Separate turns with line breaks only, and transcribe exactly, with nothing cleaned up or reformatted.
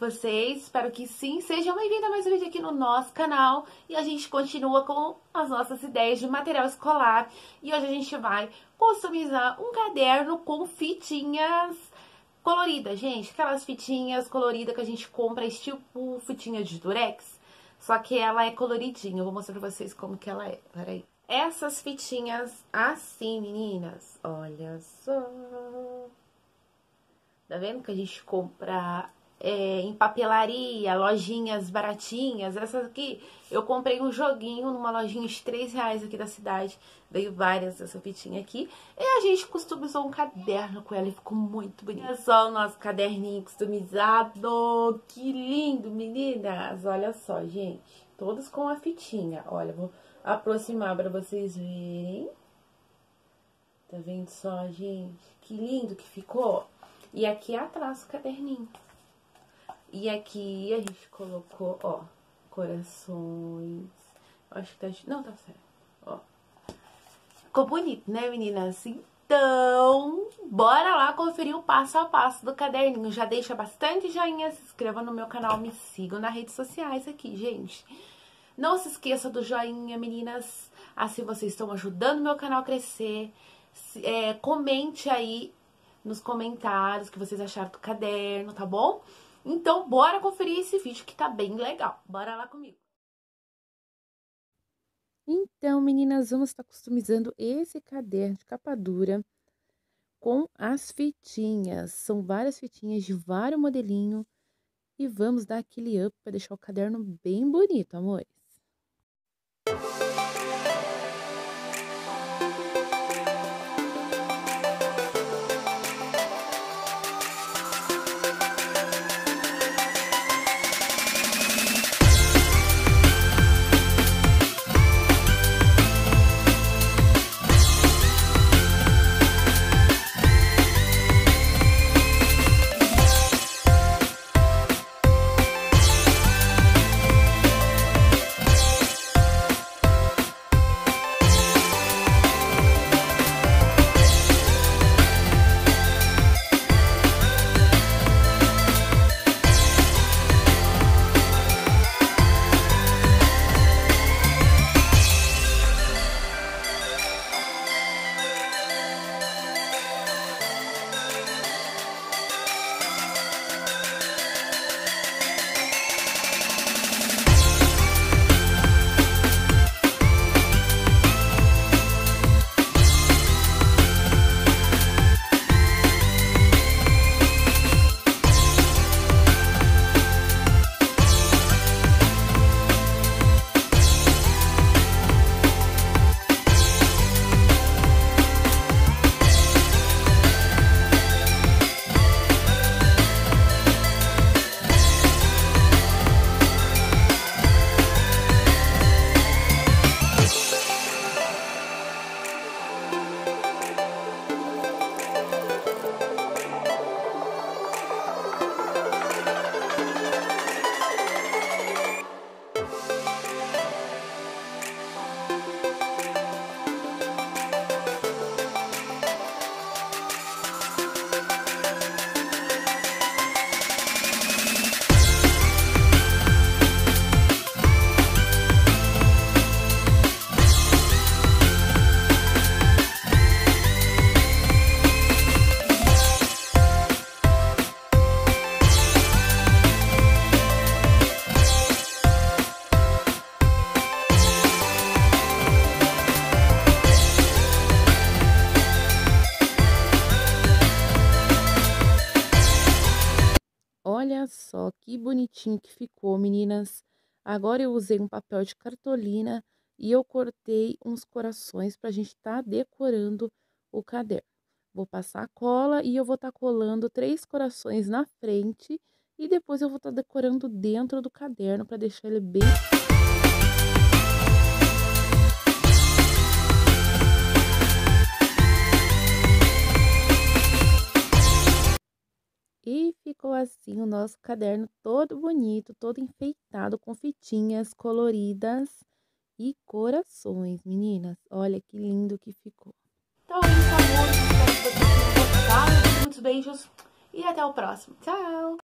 vocês? Espero que sim. Sejam bem-vindos a mais um vídeo aqui no nosso canal. E a gente continua com as nossas ideias de material escolar. E hoje a gente vai customizar um caderno com fitinhas coloridas, gente. Aquelas fitinhas coloridas que a gente compra, tipo fitinha de durex. Só que ela é coloridinha. Eu vou mostrar pra vocês como que ela é. Peraí. Essas fitinhas assim, meninas. Olha só. Tá vendo que a gente compra é, em papelaria, lojinhas baratinhas? Essas aqui, eu comprei um joguinho numa lojinha de três reais aqui da cidade. Veio várias dessa fitinha aqui. E a gente customizou um caderno com ela e ficou muito bonito. Olha só o nosso caderninho customizado. Que lindo, meninas. Olha só, gente. Todos com a fitinha. Olha, vou aproximar pra vocês verem. Tá vendo só, gente? Que lindo que ficou. E aqui atrás o caderninho. E aqui a gente colocou, ó, corações. Acho que tá... Não, tá certo. Ó. Ficou bonito, né, meninas? Então, bora lá conferir o passo a passo do caderninho. Já deixa bastante joinha, se inscreva no meu canal, me sigam nas redes sociais aqui, gente. Não se esqueça do joinha, meninas. Assim vocês estão ajudando meu canal a crescer. É, comente aí nos comentários o que vocês acharam do caderno, tá bom? Então, bora conferir esse vídeo que tá bem legal. Bora lá comigo. Então, meninas, vamos estar customizando esse caderno de capa dura com as fitinhas. São várias fitinhas de vários modelinhos. E vamos dar aquele up para deixar o caderno bem bonito, amores. Olha só que bonitinho que ficou, meninas. Agora eu usei um papel de cartolina e eu cortei uns corações pra gente tá decorando o caderno. Vou passar a cola e eu vou estar tá colando três corações na frente e depois eu vou estar tá decorando dentro do caderno pra deixar ele bem... E ficou assim o nosso caderno todo bonito, todo enfeitado com fitinhas coloridas e corações, meninas. Olha que lindo que ficou. Então é isso, amor. Espero que vocês tenham gostado. Muitos beijos e até o próximo. Tchau!